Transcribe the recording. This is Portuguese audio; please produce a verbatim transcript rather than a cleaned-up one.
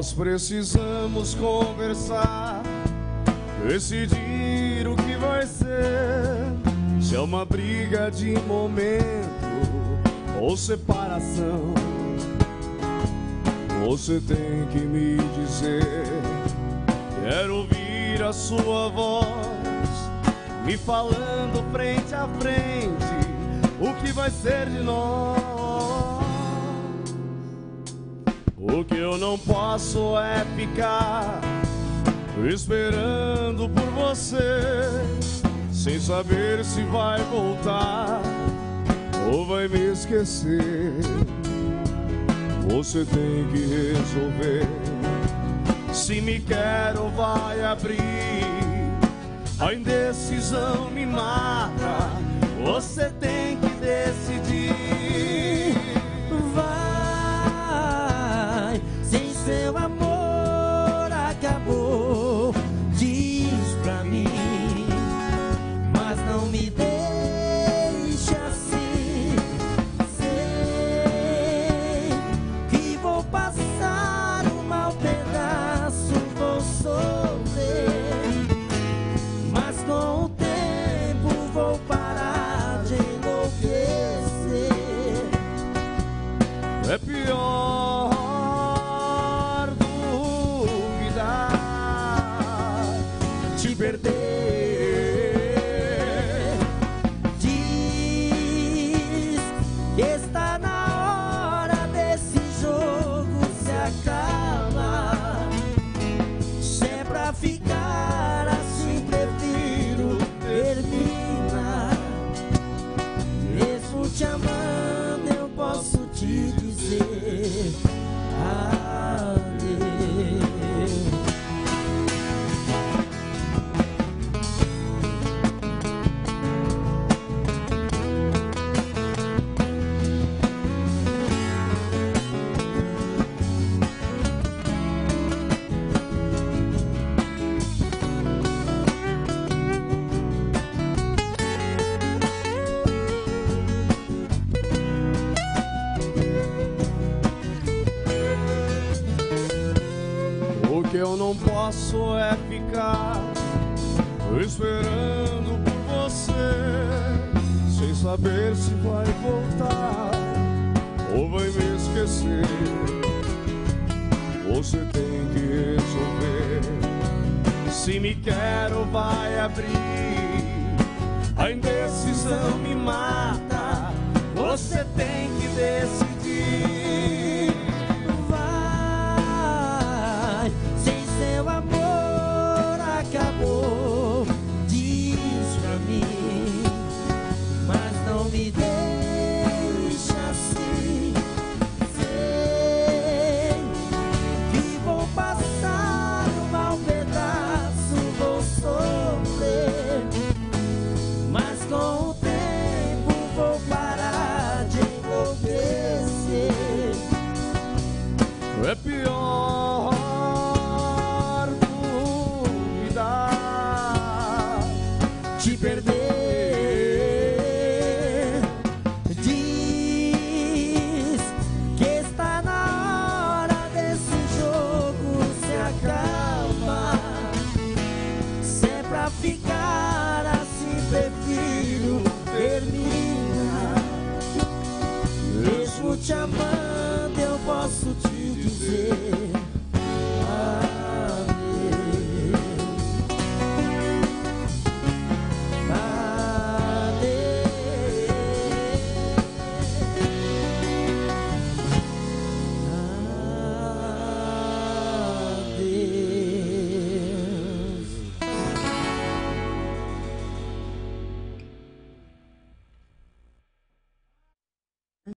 Nós precisamos conversar, decidir o que vai ser. Se é uma briga de momento ou separação, você tem que me dizer. Quero ouvir a sua voz me falando frente a frente o que vai ser de nós. O que eu não posso é ficar esperando por você, sem saber se vai voltar ou vai me esquecer. Você tem que resolver se me quer ou vai abrir. A indecisão me mata, você tem que decidir. Vai, sem seu amor acabou, diz pra mim, mas não me deixe assim. Sei que vou passar um mau pedaço, vou sofrer, mas com o tempo vou parar de enlouquecer. É pior duvidar, te perder. Diz que está na hora desse jogo se acabar. Se é pra ficar assim, prefiro terminar. Mesmo te amando, eu posso te dizer adeus. O que eu não posso é ficar esperando por você, sem saber se vai voltar ou vai me esquecer. Você tem que resolver se me quer ou vai abrir. A indecisão me mata, você tem que decidir. Vai, sem seu amor acabou, diz pra mim, mas não me deixa assim. Sei que vou passar um mau pedaço, vou sofrer, mas com o tempo vou parar de enlouquecer. É pior duvidar, te perder. Diz que está na hora desse jogo se acabar. Se é pra ficar assim, prefiro terminar. Mesmo te amando, eu posso te dizer